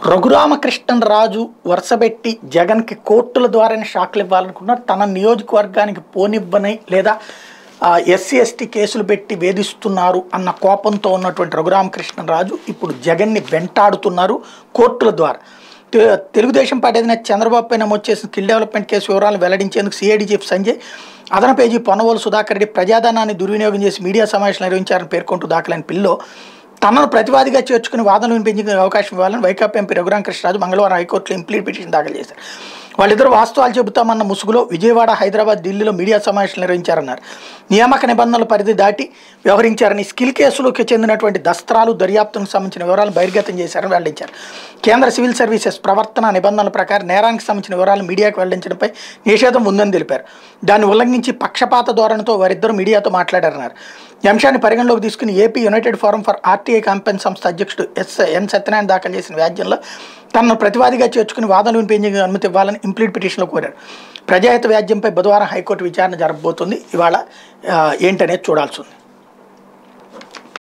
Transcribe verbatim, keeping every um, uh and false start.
రఘురామకృష్ణరాజు వరుసబెట్టి జగన్కి కోర్టుల ద్వారానే షాక్లు ఇవ్వాలనుకున్నారు. తన నియోజకవర్గానికి పోనివ్వని లేదా ఎస్సీ ఎస్టీ కేసులు పెట్టి వేధిస్తున్నారు అన్న కోపంతో ఉన్నటువంటి రఘురామకృష్ణరాజు ఇప్పుడు జగన్ని వెంటాడుతున్నారు కోర్టుల ద్వారా. తెలుగుదేశం పార్టీ అధినేత చంద్రబాబు పై నమోదు చేసిన స్కిల్ డెవలప్మెంట్ కేసు వివరాలను వెల్లడించేందుకు సిఐడి చీఫ్ సంజయ్, అదన పేజీ పొన్నవోలు సుధాకర్ రెడ్డి ప్రజాధనాన్ని దుర్వినియోగం చేసి మీడియా సమావేశం నిర్వహించారని పేర్కొంటూ దాఖలైన పిల్లో తనను ప్రతివాదిగా చేర్చుకుని వాదనలు వినిపించే అవకాశం ఇవ్వాలని వైకాపా ఎంపీ రఘురామకృష్ణరాజు మంగళవారం హైకోర్టులో ఇంప్లీట్ పిటిషన్ దాఖలు చేశారు. వాళ్ళిద్దరూ వాస్తవాలు చెబుతామన్న ముసుగులో విజయవాడ, హైదరాబాద్, ఢిల్లీలో మీడియా సమావేశాలు నిర్వహించారన్నారు. నియామక నిబంధనల పరిధి దాటి వ్యవహరించారని, స్కిల్ కేసులకు చెందినటువంటి దస్త్రాలు, దర్యాప్తుకు సంబంధించిన వివరాలు బహిర్గతం చేశారని వెల్లడించారు. కేంద్ర సివిల్ సర్వీసెస్ ప్రవర్తన నిబంధనల ప్రకారం నేరానికి సంబంధించిన వివరాలు మీడియాకు వెల్లడించడంపై నిషేధం ఉందని తెలిపారు. దాన్ని ఉల్లంఘించి పక్షపాత ధోరణితో వారిద్దరూ మీడియాతో మాట్లాడారన్నారు. ఈ అంశాన్ని పరిగణలోకి తీసుకుని AP united forum for RTI campaign సంస్థ అధ్యక్షుడు ఎస్ ఎన్ సత్యనారాయణ దాఖలు చేసిన వ్యాజ్యంలో తనను ప్రతివాదిగా చేర్చుకుని వాదనలు వినిపించే అనుమతి ఇవ్వాలని ఇంప్లీట్ పిటిషన్లో కోరారు. ప్రజాహిత వ్యాజ్యంపై బుధవారం హైకోర్టు విచారణ జరగబోతుంది. ఇవాళ ఏంటనేది చూడాల్సి ఉంది.